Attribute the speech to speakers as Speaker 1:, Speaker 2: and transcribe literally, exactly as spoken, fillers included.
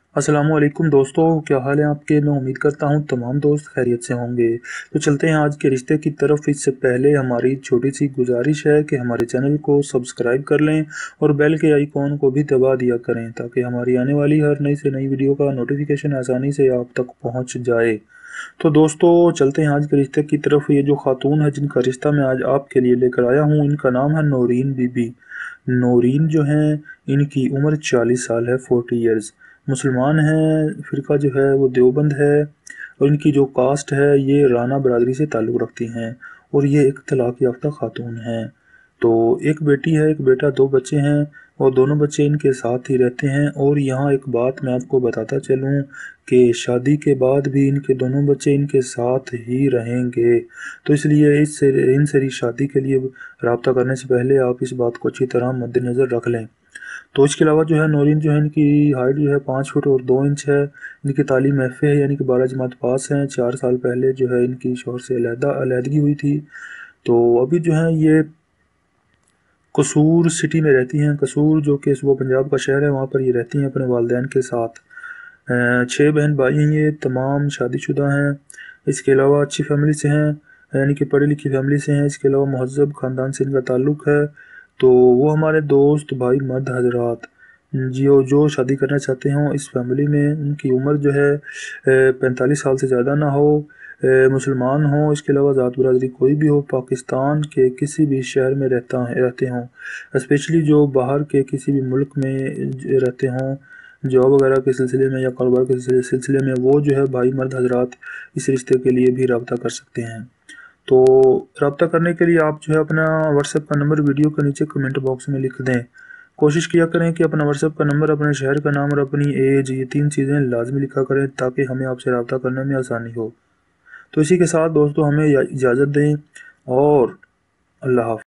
Speaker 1: अस्सलाम वालेकुम दोस्तों, क्या हाल है आपके। मैं उम्मीद करता हूँ तमाम दोस्त खैरियत से होंगे। तो चलते हैं आज के रिश्ते की तरफ। इससे पहले हमारी छोटी सी गुजारिश है कि हमारे चैनल को सब्सक्राइब कर लें और बेल के आइकॉन को भी दबा दिया करें ताकि हमारी आने वाली हर नई से नई वीडियो का नोटिफिकेशन आसानी से आप तक पहुँच जाए। तो दोस्तों चलते हैं आज के रिश्ते की तरफ। ये जो खातून है जिनका रिश्ता मैं आज आपके लिए लेकर आया हूँ, इनका नाम है नौरीन बीबी। नौरीन जो हैं, इनकी उम्र चालीस साल है, फोर्टी ईयर्स। मुसलमान हैं, फ़िरका जो है वो देवबंद है और इनकी जो कास्ट है ये राना बरादरी से ताल्लुक़ रखती हैं और ये एक तलाक़ याफ्ता खातून हैं। तो एक बेटी है, एक बेटा, दो बच्चे हैं और दोनों बच्चे इनके साथ ही रहते हैं। और यहाँ एक बात मैं आपको बताता चलूँ कि शादी के बाद भी इनके दोनों बच्चे इनके साथ ही रहेंगे। तो इसलिए इससे इनसे शादी के लिए राब्ता करने से पहले आप इस बात को अच्छी तरह मद्देनज़र रख लें। तो इसके अलावा जो है नौरीन जो है, इनकी हाइट जो है पाँच फुट और दो इंच है। इनकी तालीम एफ़ ए है, यानी कि बारह जमात पास हैं। चार साल पहले जो है इनकी शौहर से अलहदा अलहदगी हुई थी। तो अभी जो है ये कसूर सिटी में रहती हैं। कसूर जो कि वो पंजाब का शहर है, वहाँ पर ये रहती हैं अपने वालिदैन के साथ। अ, छः बहन भाई हैं, ये तमाम शादीशुदा हैं। इसके अलावा अच्छी फ़ैमिली से हैं, यानी कि पढ़ी लिखी फ़ैमिली से हैं। इसके अलावा महज़्ज़ब ख़ानदान से इनका ताल्लुक़ है। तो वो हमारे दोस्त भाई मर्द हज़रात जो जो शादी करना चाहते हों इस फ़ैमिली में, उनकी उम्र जो है पैंतालीस साल से ज़्यादा ना हो, अ, मुसलमान हों, इसके अलावा ज़ात बरादरी कोई भी हो, पाकिस्तान के किसी भी शहर में रहता रहते हों, स्पेशली जो बाहर के किसी भी मुल्क में रहते हों, जॉब वगैरह के सिलसिले में या कारोबार के सिलसिले में, वो जो है भाई मर्द हज़रात इस रिश्ते के लिए भी राब्ता कर सकते हैं। तो राब्ता करने के लिए आप जो है अपना व्हाट्सएप का नंबर वीडियो के नीचे कमेंट बॉक्स में लिख दें। कोशिश किया करें कि अपना व्हाट्सएप का नंबर, अपने शहर का नाम और अपनी एज, ये तीन चीज़ें लाजमी लिखा करें ताकि हमें आपसे राब्ता करने में आसानी हो। तो इसी के साथ दोस्तों हमें इजाज़त दें और अल्लाह हाफ़िज़।